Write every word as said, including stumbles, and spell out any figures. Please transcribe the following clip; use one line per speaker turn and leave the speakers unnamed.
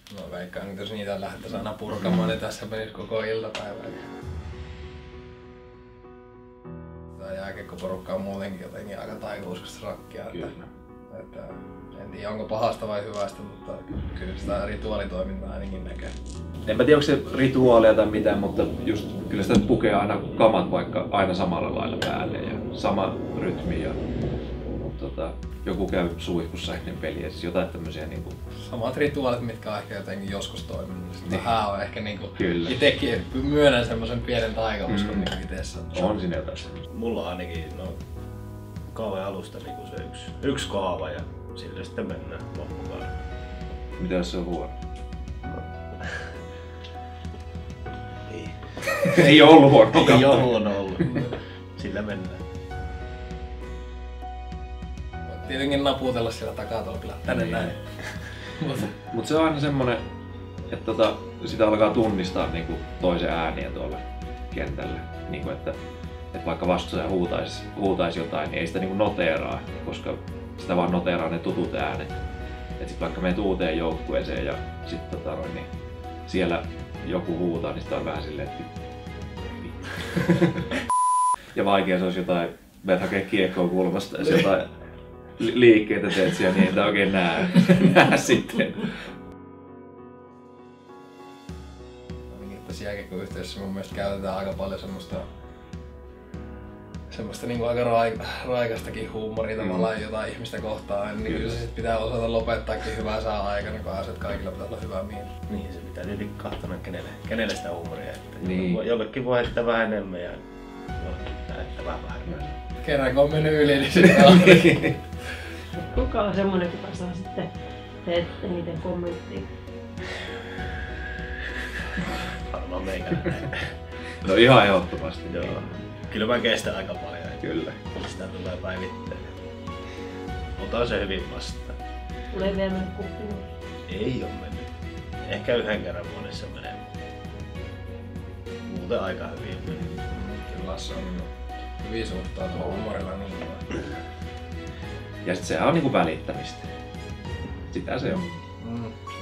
No veikkaan, että jos niitä lähdettäisiin aina purkamaan, niin tässä menisi koko iltapäivää. Tämä jääkiekkoporukka on muutenkin jotenkin aika taikuuskasta rakkia. Että, että, en tiedä onko pahasta vai hyvästä, mutta kyllä sitä rituaalitoimintaa ainakin näkee.
En mä tiedä onko se rituaalia tai mitään, mutta just kyllä sitä pukee aina kamat vaikka aina samalla lailla päälle ja sama rytmi ja tota, joku käy suihkussa ennen peliä, siis jotain tämmösiä niinku...
Samat rituaalit, mitkä on ehkä jotenkin joskus toiminut. Sitten niin. Vähän on ehkä niinku itekin myönnän semmosen pienen taikauskon mm. niinku itessä.
On siinä jotain.
Mulla on ainakin no, kaavan alusta niinku se yksi, yksi kaava ja sille sitten mennään loppukauden.
Mitä jos se on huono?
Ei.
Ei oo ollut huono.
Ei oo huono ollut. Sillä mennään.
Tietenkin naputella siellä takatolpilla tänne niin. Näin.
Mut se on aina semmonen, että tota, sitä alkaa tunnistaa niinku toisen ääniä tuolla kentällä. Niinku että, että vaikka vastustaja huutaisi, huutaisi jotain, niin ei sitä niinku noteeraa, koska sitä vaan noteeraa ne tutut äänet. Et sit vaikka menet uuteen joukkueeseen ja sit tota, niin siellä joku huutaa, niin sitä on vähän silleen, että ja vaikea se olisi jotain, menet hakee kiekkoa kulmasta ja jotain liikkeitä teet siellä, niin ei oikein näe, näe sitten.
Tässä jääkiekkoyhteisössä mun mielestä käytetään aika paljon semmoista semmoista niinku aika raik- raikastakin huumoria tavallaan mm. jotain ihmistä kohtaan, niin kyllä se sit pitää osata lopettaakin hyvää saa aikana, kun asiat kaikilla pitää olla hyvää mieli.
Niin, se pitää tietenkin kahtona kenelle, kenelle sitä huumoria, että
niin.
Jollekin voi heittää vähän enemmän ja jollekin pitää heittää vähän vähemmän.
Kerran kun on mennyt yli, niin sitten on.
Kuka on semmonen, kuka saa sitten teet eniten kommenttia?
Varmaan meikäläinen.
No ihan ehdottomasti.
Joo. Kyllä mä kestän aika paljon.
Kyllä.
Sitä tulee päivittäin. Otan se hyvin vastaan.
Tulee vielä mennyt kuppiin.
Ei oo mennyt. Ehkä yhden kerran vuodessa menee. Muuten aika hyvin mennyt.
Kyllä Lasse on hyvin suhtautunut humorilla niin.
Ja sit sehän on niinku välittämistä. Sitä se on.
Mm.